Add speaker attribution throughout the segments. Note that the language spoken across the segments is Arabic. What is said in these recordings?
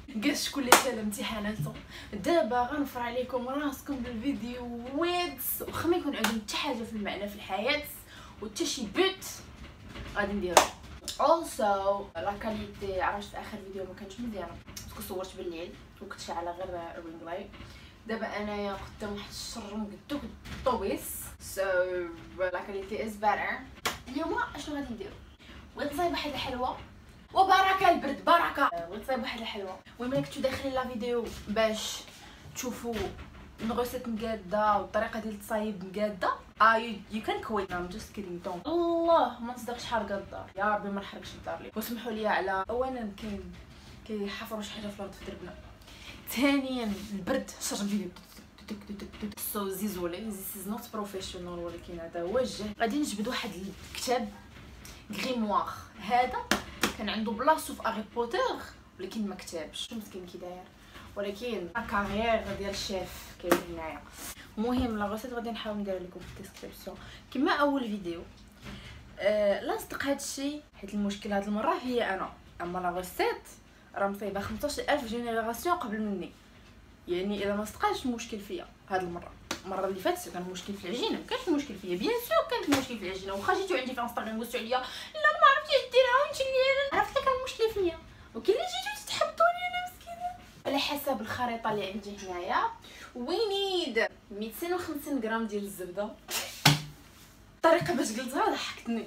Speaker 1: كاع شكون اللي شال امتحاناته. دابا غنفر عليكم راسكم بالفيديوهات واخا ما يكون عندهم حتى حاجه في المعنى في الحياه وحتى شي بوت غادي نديرو. also لا كاليتي عرفت في اخر فيديو ما كانش مزيانه باسكو صورت بالليل وكنت شاعله غير الرينغ لايت. دابا انايا قدام واحد الشرم قدو الطوبيس so لا كاليتي از better. اليوم اشنو غادي نديرو؟ بغيت نصايب واحد الحلوه وبركه البرد بركه. بغيت نصايب واحد الحلوه. المهم الا كنتو داخلين لا فيديو باش تشوفوا الغوسيت مقاده والطريقه ديال التصايب مقاده you can quit. I'm just kidding. don't. الله ما نصدقش حرقه الدار، يا ربي ما نحرقش الدار لي. وسمحوا لي على اولا كيحفروا شي حاجه في الارض في دربنا. ثانيا البرد شرم فيديو سو زيزولي this is not professional ولكن هذا هو الجهد. غادي نجبد واحد الكتاب غريموار. هذا كان عنده بلاصتو في هاري بوتر ولكن ما كتبش مسكين كي داير، ولكن كارير ديال الشيف كاين هنايا. المهم لا غوسيت غادي نحاول ندير لكم في الديسكريبسيون كما اول فيديو. لا نصدق هذا الشيء حيت المشكل هذه المره هي انا، اما لا غوسيت راه مصايبه 15000 جينيراسيون قبل مني. يعني اذا ما صدقاش المشكل فيا هذه المره. المره اللي فاتت كان المشكل في العجينه، ما كانش المشكل فيا. بيان سور كانت المشكل في العجينه، واخا جيتو عندي في انستغرام وقلتوا عليا لا ما عرفتيش ديرها وانت اللي عرفت كان المشكل فيا، وكاين اللي جيتو تتحبطوني انا مسكينه. على حسب الخريطه اللي عندي هنايا وي نيد 250 غرام ديال الزبده. الطريقه باش قلتها ضحكتني.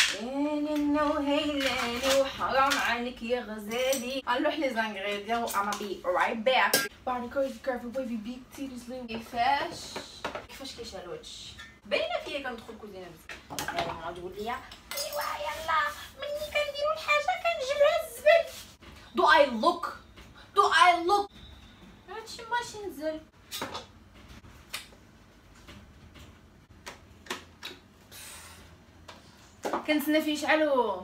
Speaker 1: هيلاني وحرام عليك يا غزالي. نلوح لي زانغريديون و انا بي رايت باك. بعد كارفي بيبي بيك سيريسلي. كيفاش كيشعل هادشي باينه فيا كندخل الكوزينه بزاف. ماما تقول لي ايوا يلا مني كنديروا الحاجه كنجبها الزبل. دو اي لوك هادشي ماشي نزل. كنتسنى فيه يشعلو.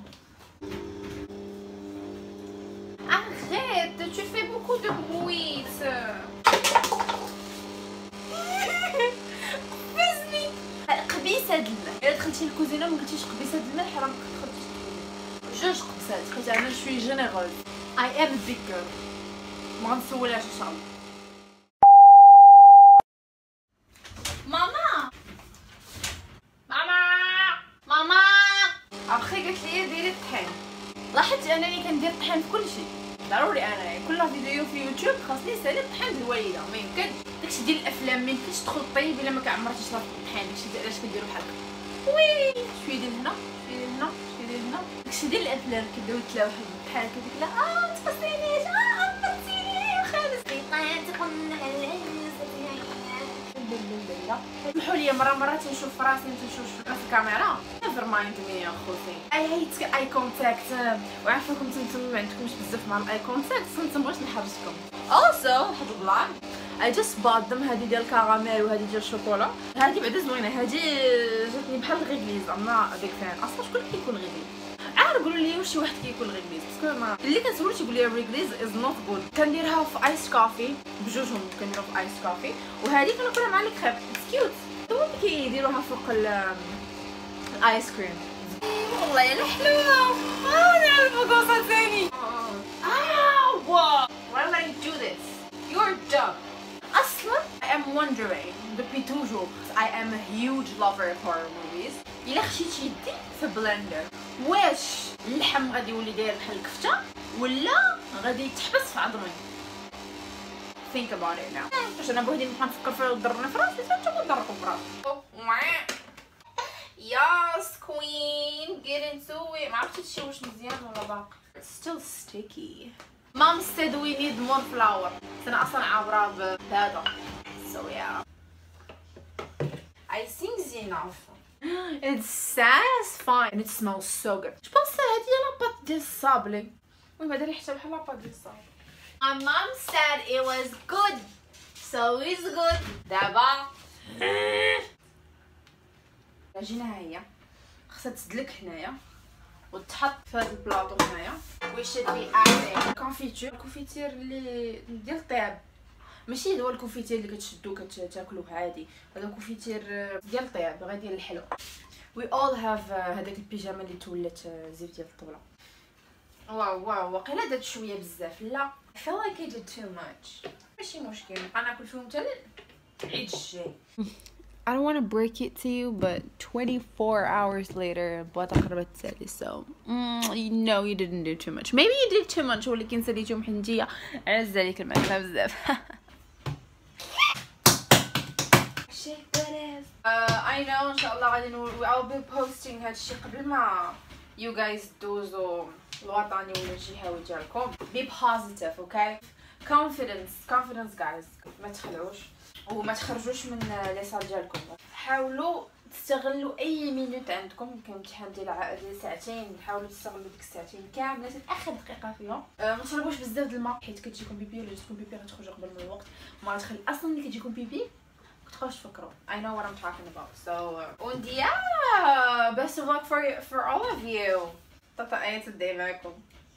Speaker 1: Arrête, tu fais beaucoup de bruit. فزني قبيصه د الماء. الا دخلتي للكوزينه ما قلتيش قبيصه د الماء حرام تدخلي جوج قبصات حيت انا شويه جينيروز. I am a big girl. ما غنسولهاش ان شاء الله. اخي قالت لي ديري الطحين. لاحظت انني كندير الطحين في كل شيء ضروري. انا كل فيديو في يوتيوب خاصني يسالي الطحين الوالده. ما يمكنش داكشي ديال الافلام ما يمكنش تدخل طيب الا ما كعمرتيش لا الطحين. داكشي علاش كديروا بحال هكا وي شويه ديال هنا شويه ديال هنا شويه ديال هنا. داكشي ديال الافلام كيبداو يتلاو بحال هكا ديك لا ما تقصينيش نسيني خالص طيب على سمحوا لي مرة تنشوف راسي تنشوف في الكاميرا. نيفر مايند مي يا خوتي. اي هيت اي كونتاكت وعارفاكم نتوما ما عندكمش بزاف مع الاي كونتاكت فمتبغيش نحرجكم. also واحد البلان I just bought them. هذه ديال الكراميل وهذه ديال الشوكولا. هذه بعدا زوينه. هذه جاتني بحال الغيكليز. اما ديك فين اصلا شكون كيكون غيكليز؟ قولوا لي واش شي واحد كيكون غيكليز باسكو ما اللي كنسولو تيقول لي ريكليز از نوت جود. كنديرها في ايس كوفي بجوجهم. كنديرها في ايس كوفي وهذه كناكلها مع الكريب. اتس كيوت. هما كيديروها فوق الايس كريم. والله الا حلوه. نعرف كوصه ثاني. Why you do this? You're dumb. اصلا I am wondering depuis toujours I am a huge lover of horror movies. الا خشيت يدي في بلندر واش اللحم غادي يولي داير بحال الكفته ولا غادي يتحبس في عظمي؟ think about it now. باش انا بوحدي نبقى نفكر فيه وضرني في راسي حتى نتوما ضركم في راسي. ياس كوين get into it. ما عرفتش هادشي واش مزيان ولا باقي. It's still sticky. Mom said we need more flour. انا اصلا عابره بهذا so yeah I think it's enough. It's satisfying and it smells so good. Je pense هادي لاباط ديال الصابلي. المهم هذا ريحتها بحال لاباط ديال الصابلي. My mom said it was good so it's good. دابا العجينه ها هي خصها تسدلك هنايا وتحط في هذا البلاطو هنايا ويشد بي الكونفيتور. الكونفيتير اللي ديال الطياب ماشي هو الكونفيتير اللي كتشدو كتاكلوه عادي. هذا الكونفيتير ديال الطياب غير ديال الحلو. we all have هذاك البيجاما اللي تولات زيف ديال الطبله. واو وقيلا درت شويه بزاف. لا I feel like I did too much. ماشي مشكل نبقى ناكل فيهم حتى العيد الجاي. I don't want to break it to you, but 24 hours later بغات قربت تسالي. So no, you didn't do too much. Maybe you did too much ولكن ساليتهم حنتيا عز عليك الماكلة بزاف. I know إن شاء الله غادي I'll be posting هادشي قبل ما you guys دوزو الوطني ولا شي حاجة ديالكم. Be positive, okay? Confidence guys. ما تخلعوش وما تخرجوش من لي صال ديالكم. حاولوا تستغلوا اي مينوت عندكم. كامتحان ديال ساعتين، حاولوا تستغلوا ديك الساعتين كاملين اخر دقيقه فيهم. ما تشربوش بزاف د الماء حيت كتجيكم بيبي ولا جاتكم بيبي غتخرجوا قبل من الوقت وما تخلي اصلا ملي كتجيكم بيبي كتبقاوش تفكروا. I know what I'm talking about. So and yeah, best of luck for all of you. طاطا ايت الداي معكم.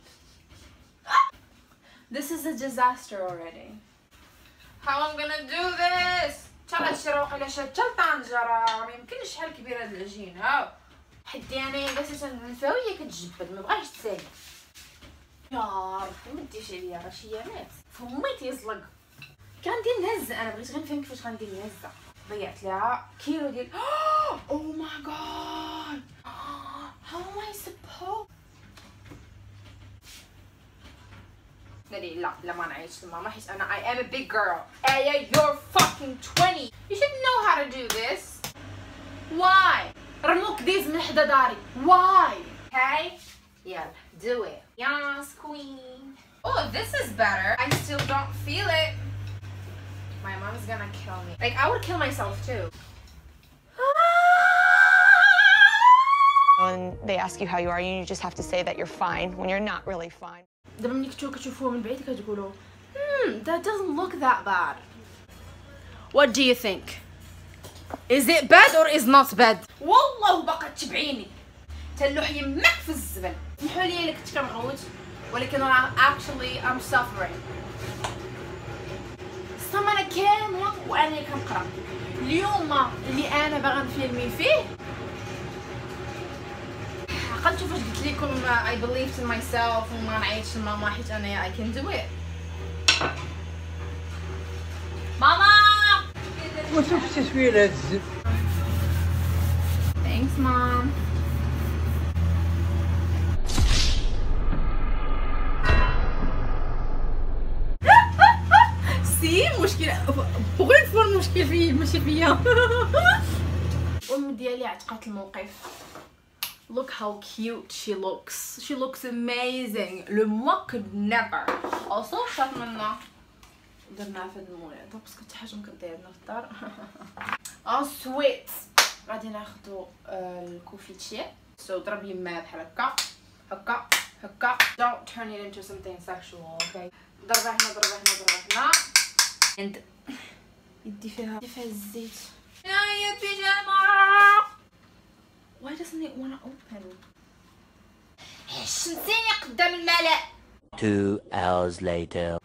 Speaker 1: This is a disaster already. How I'm gonna do this? ترى الشروق إلا شاد طنجرة ما يمكنش شحال كبيرة هاد العجينة. حدي أنا بس تنفها وهي كتجبد ما بغاش تسالي. يا ربي ما ديش عليا راه شي يامات فمي تيزلق. كندير نهزة أنا بغيت غير نفهم كيفاش غندير نهزة. ضيعت لها كيلو ديال oh my god. How am I supposed لا ما نعيطش لماما حيت انا I am a big girl. Aya, you're fucking 20. You should know how to do this. Why? رموك ديز من حدا داري. Why? Okay? يلا do it. Yes, queen. Oh, this is better. I still don't feel it. My mom's gonna kill me. Like I would kill myself too.
Speaker 2: When they ask you how you are, you just have to say that you're fine when you're not really fine.
Speaker 1: دابا ملي كتشوفوه من بعيد كتقولوا that doesn't look that bad. What do you think? Is it bad or is not bad? والله باقا تبعيني تلوح يمك في الزبل. سمحوا لي الا كنت كنغوت ولكن راه actually I'm suffering. السمانه كامله وانا كنقرا. اليوم اللي انا باغا نفيلمي فيه عقلت فاش قلت لكم I believed in myself وما نعيطش لماما حيت انا I can do it. ماما
Speaker 3: وشوف شويه لهاد الزيت.
Speaker 1: Thanks mom. سي مشكلة بغيت تكون المشكل فيا ماشي فيا. الام ديالي عتقات الموقف. Look how cute she looks. She looks amazing. Le moi could never. Also شاط منا درناها في هاد المولد باسكو حتى حاجه مكدير عندنا في الدار. sweet. غادي ناخدو الكوفيتشي. So ضرب يما بحال هكا هكا هكا. Don't turn it into something sexual, okay? ضربها هنا ضربها هنا ضربها هنا. and يدي فيها الزيت. يا بيجامه. Why doesn't it want to open? شمسيني قدام الملأ.
Speaker 4: 2 hours later.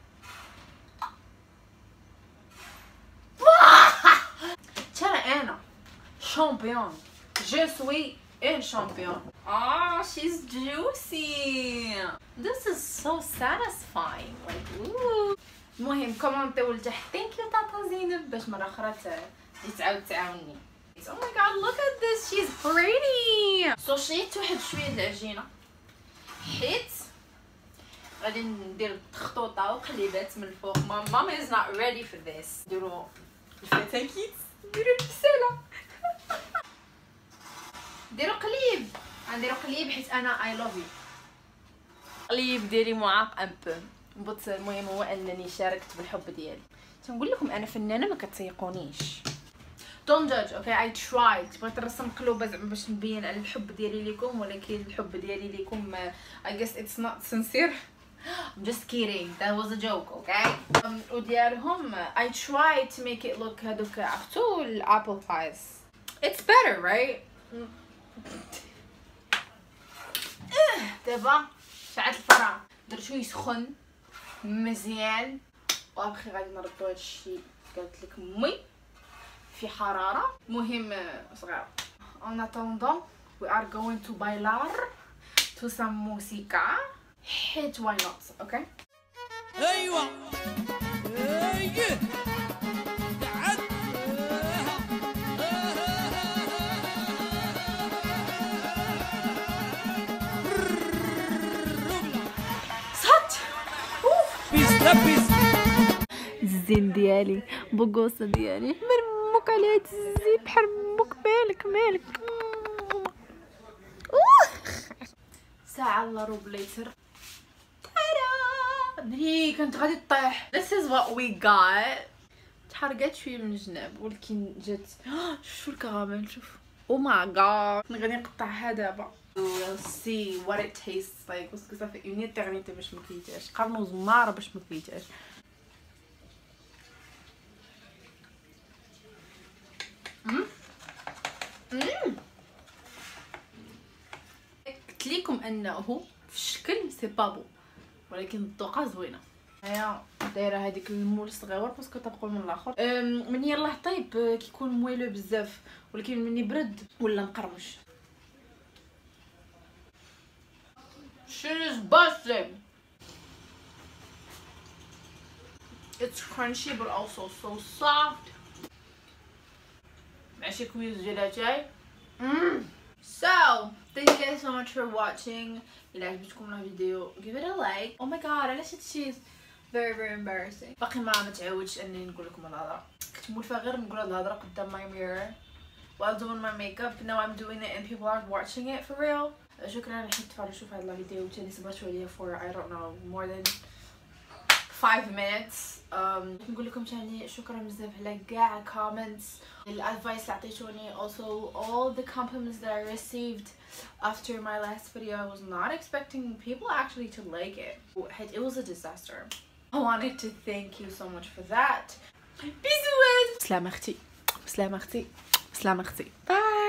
Speaker 1: ترى أنا شامبيون. Je suis une championne. Oh, she's juicy. This is so satisfying. Like, ooh. المهم كومنتيو لتحت. Thank you طاطا زينب باش مرة أخرى تعاود تعاوني. Oh my god, look at this, she's pretty. So شريت واحد شويه د العجينه حيت غادي ندير تخطوطه وقليبات من الفوق. ماما is not ready for this. نديرو الفتاكيت نديرو البساله. نديرو قليب غنديرو قليب حيت انا I love you. قليب ديالي معاق ان بو بط. المهم هو انني شاركت بالحب ديالي. تنقول لكم انا فنانه ما كتسيقونيش. Don't judge, okay? I tried. بغيت نرسم قلوبه زعما باش نبين على الحب ديالي ليكم ولكن الحب ديالي ليكم I guess it's not sincere. I'm just kidding. That was a joke, okay? وديالهم I tried to make it look هادوك عرفتو الابل pies. It's better, right? دابا شعلت الفران درتو يسخن مزيان وابخي غادي نردو هادشي قالت لك امي في حرارة مهم صغيرة. En attendant, we are going to bailar to some música. حيت واي نوت. اوكي
Speaker 3: ايوه ايه تعال
Speaker 1: صوت
Speaker 3: بيس لبس
Speaker 1: الزين ديالي بوغوصه ديالي مرموك على هاد الزين بحال مك مالك ساعه الا روبليتر هي كانت غادي تطيح. This is what we got. تحرقات شويه من الجناب ولكن جات شوفوا الكراميل. شوف او ماي جاد غادي نقطعها دابا. We'll see what it tastes like. باسكو صافي اون ايترنيتي باش مكليتهاش قرن زماره باش مكليتهاش. قلت لكم انه في الشكل سي بابو ولكن الذوقه زوينه. هيا دايره هذيك المول الصغيور باسكو تبقوا من الاخر. من يلاه طيب كيكون مويلو بزاف ولكن مني برد ولا مقرمش. She's busting. It's crunchy but also so soft. ماشي كويس جيلاتاي. So thank you guys so much for watching. إلا عجبتكم الفيديو give it a like. Oh my god علاش هادشي very embarrassing. باقي ما متعودش اني نقول لكم الهضره. كنت مولفه غير نقول هاد الهضره قدام my mirror while doing my makeup. Now I'm doing it and people are watching it for real. شكرا على حيت تفرجوا في هذا الفيديو وتاني صبرتوا عليا for I don't know more than 5 minutes. نقول لكم تاني شكرا بزاف على كاع comments الادفايس اللي عطيتوني. Also all the compliments that I received after my last video. I was not expecting people actually to like it. It was a disaster. I wanted to thank you so much for that. Bisous. سلام اختي. Bye.